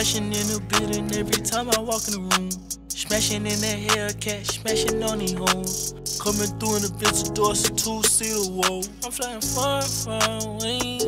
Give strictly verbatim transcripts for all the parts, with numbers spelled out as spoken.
Smashing in the building every time I walk in the room. Smashing in that Hellcat, smashing on these hoes. Coming through in the bitch door, it's a two-seater, whoa. I'm flying far, far away.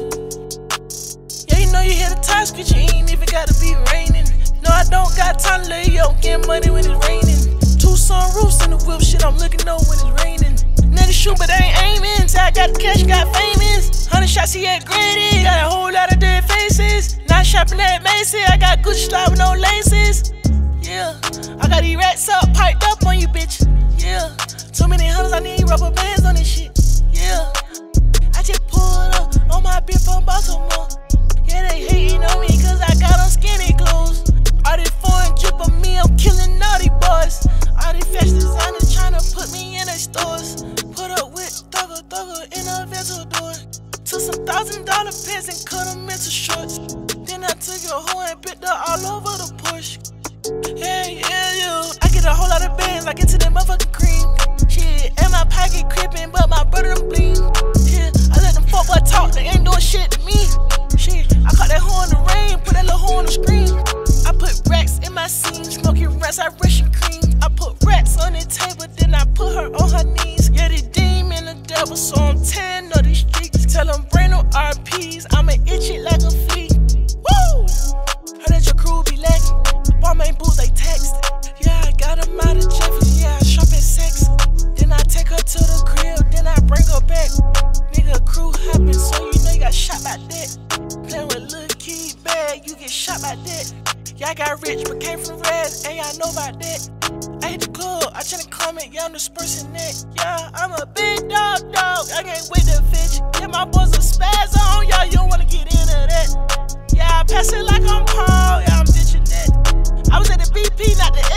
Yeah, you know you hear the tire screech, you ain't even gotta be raining. No, I don't got time to lay up, getting money when it's raining. Two sunroofs in the whip, shit, I'm looking over when it's raining. Niggas shoot, but they ain't aiming. Till I got the cash, got famous. Hundred shots, he had graded. Got a whole lot of dead faces. Not shopping at Macy, I got Gucci slide with no laces. Yeah, I got these rats up, piped up on you, bitch. Yeah, too many hunters, I need rubber bands on this shit. Yeah, I just pulled up on my bitch from Baltimore. Yeah, they hating on me cause I got on skinny clothes. All this foreign drip of me, I'm killing all these boys. All these fashion designers tryna put me in their stores. Put up with thugger, thugger in a vessel door. Took some thousand dollar pants and cut them into shorts. Then I took your hoe and picked her all over the Porsche. Hey, yeah, yeah. I get a whole lot of bands, I get to that motherfucking cream. Shit, and my pocket creeping, but my brother them bleed. Yeah, I let them fuck boy talk, they ain't doing shit to me. Shit, I caught that hoe in the rain, put that little hoe on the screen. I put racks in my seams, smoking rats, I Russian cream. I put rats on the table, then I put her on her knees. Yeah, the demon, the devil, so I'm tearing up these streets. Tell them bring no R Ps, I'ma itch it like a flea. Woo! Heard that your crew be lacking. Balmain boots, they text. Yeah, I got them out of Jeffers, yeah, I shop at sex. Then I take her to the crib, then I bring her back. Nigga, crew hopping, so you know you got shot by that. Playing with Lil Key bag, you get shot by that. Yeah, I got rich, but came from Reds, and y'all know about that. I hit the club, I try to comment, yeah, I'm dispersing that. Yeah, I'm a big dog, dog, I can't wait to fetch. Yeah, my boys are spaz on, y'all, you don't wanna get into that. Yeah, I pass it like I'm Paul, yeah, I'm ditching that. I was at the B P, not the